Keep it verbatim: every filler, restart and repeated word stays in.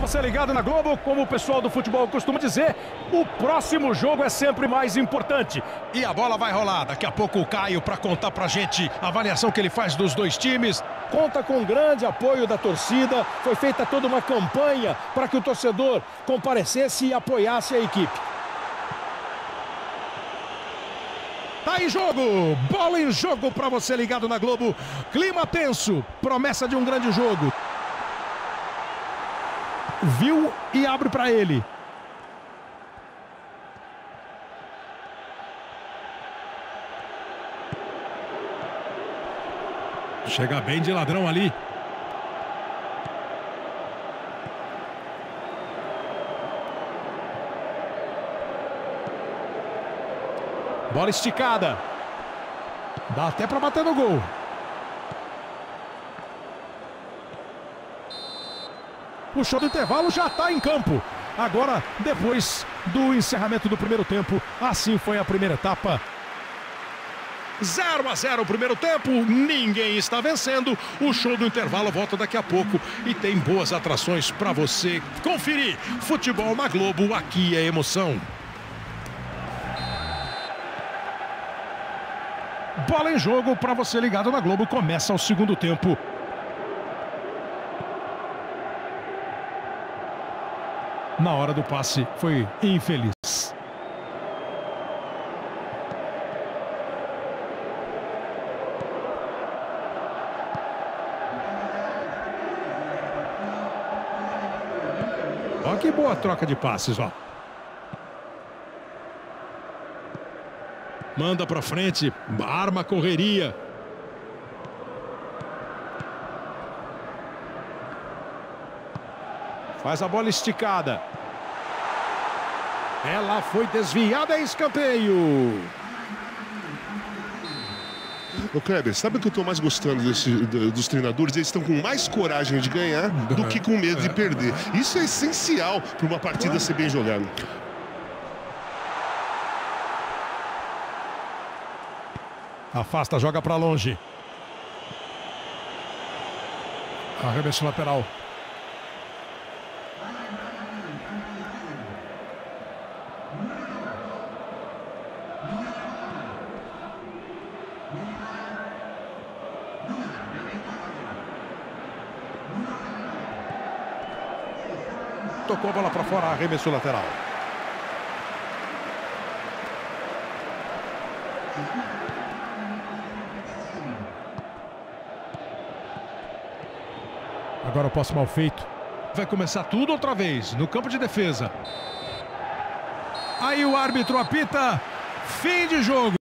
você ligado na Globo, como o pessoal do futebol costuma dizer, o próximo jogo é sempre mais importante. E a bola vai rolar. Daqui a pouco o Caio para contar pra gente a avaliação que ele faz dos dois times. Conta com grande apoio da torcida. Foi feita toda uma campanha para que o torcedor comparecesse e apoiasse a equipe. Tá em jogo, bola em jogo para você ligado na Globo. Clima tenso, promessa de um grande jogo. Viu e abre para ele. Chega bem de ladrão ali. Bola esticada. Dá até para bater no gol. Puxou do intervalo, já está em campo. Agora, depois do encerramento do primeiro tempo, assim foi a primeira etapa. zero a zero o primeiro tempo, ninguém está vencendo. O show do intervalo volta daqui a pouco e tem boas atrações para você conferir. Futebol na Globo, aqui é emoção. Bola em jogo para você ligado na Globo, começa o segundo tempo. Na hora do passe, foi infeliz. Olha que boa troca de passes, ó. Manda pra frente, arma a correria. Faz a bola esticada. Ela foi desviada em escanteio. Ô Kleber, sabe o que eu estou mais gostando desse, dos treinadores? Eles estão com mais coragem de ganhar do que com medo de perder. Isso é essencial para uma partida ser bem jogada. Afasta, joga para longe. Arremesso lateral. Tocou a bola para fora, arremesso lateral. Agora o passe mal feito. Vai começar tudo outra vez no campo de defesa. Aí o árbitro apita. Fim de jogo.